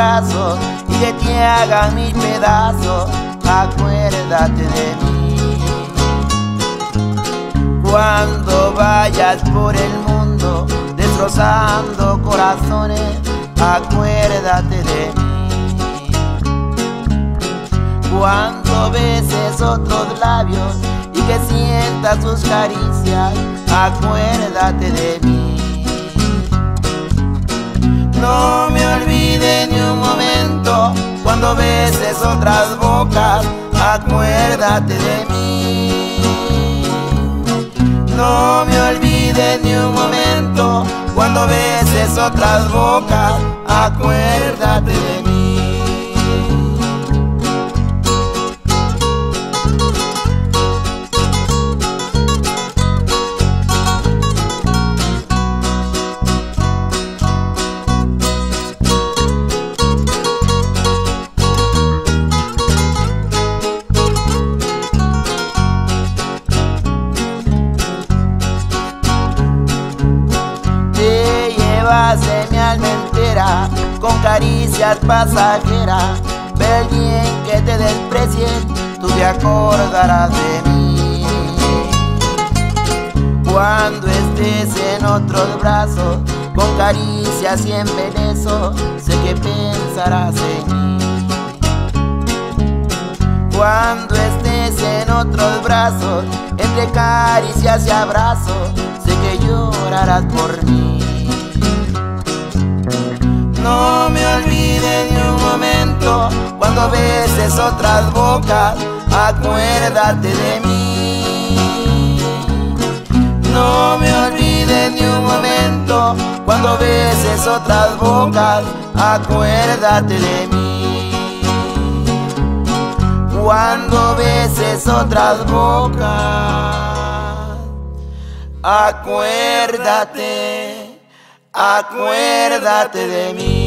brazos y que te hagan mil pedazos, acuérdate de mí. Cuando vayas por el mundo destrozando corazones, acuérdate de mí. Cuando beses otros labios y que sientas sus caricias, acuérdate de mí. No me olvides ni un momento cuando beses otras bocas, acuérdate de mí. No me olvides ni un momento cuando beses otras bocas, acuérdate de mí. De mi alma entera con caricias pasajeras, ver bien que te desprecien, tú te acordarás de mí. Cuando estés en otros brazos con caricias y embeleso, sé que pensarás en mí. Cuando estés en otros brazos entre caricias y abrazos, sé que llorarás por mí. No me olvides ni un momento cuando beses otras bocas, acuérdate de mí. No me olvides ni un momento cuando beses otras bocas, acuérdate de mí. Cuando beses otras bocas, acuérdate de mí.